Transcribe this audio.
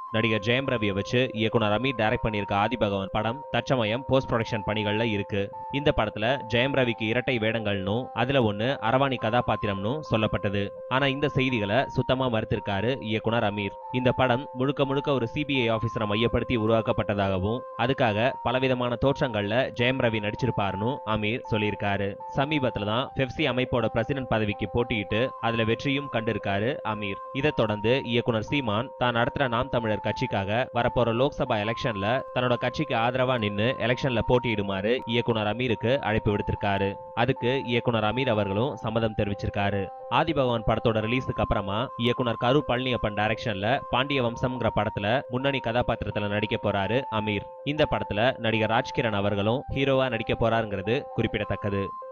நடிகர் ஜெயம் ரவியை வச்சு இயக்குனர் அமீர் டைரக்ட் பண்ணியிருக்க ஆதி பகவான் படம் தற்சமயம் போஸ்ட் ப்ரொடக்ஷன் பணிகள்ல இருக்கு. இந்த படத்துல ஜெயம் ரவிக்கு இரட்டை வேடங்கள்னும் அதுல ஒண்ணு அரவாணி கதாபாத்திரம்னு சொல்லப்பட்டது. ஆனா இந்த செய்திகளை சுத்தமா மறுத்திருக்காரு இயக்குனர் அமீர். இந்த படம் முழுக்க முழுக்க ஒரு சிபிஐ ஆபீசரை மையப்படுத்தி உருவாக்கப்பட்டதாகவும் அதுக்காக பலவிதமான தோற்றங்கள்ல ஜெயம் ரவி நடிச்சிருப்பாருன்னு அமீர் சொல்லியிருக்காரு. சமீபத்துல தான் பெப்சி அமைப்போட பிரசிடென்ட் பதவிக்கு போட்டியிட்டு அதுல வெற்றியும் கண்டிருக்காரு அமீர். இதை தொடர்ந்து இயக்குனர் சீமான் தான் நடத்துற நாம் தமிழர் கட்சிக்காக வரப்போற லோக்சபா எலெக்ஷன்ல தன்னோட கட்சிக்கு ஆதரவா நின்னு எலெக்ஷன்ல போட்டியிடுமாறு இயக்குனர் அமீருக்கு அழைப்பு விடுத்திருக்காரு. அதுக்கு இயக்குனர் அமீர் அவர்களும் சம்மதம் தெரிவிச்சிருக்காரு. ஆதி பகவான் படத்தோட ரிலீஸுக்கு அப்புறமா இயக்குனர் கரு பழனியப்பன் டைரக்ஷன்ல பாண்டிய வம்சம்ங்கிற படத்துல முன்னணி கதாபாத்திரத்துல நடிக்க போறாரு அமீர். இந்த படத்துல நடிகர் ராஜ்கிரண் அவர்களும் ஹீரோவா நடிக்க போறாருங்கிறது குறிப்பிடத்தக்கது.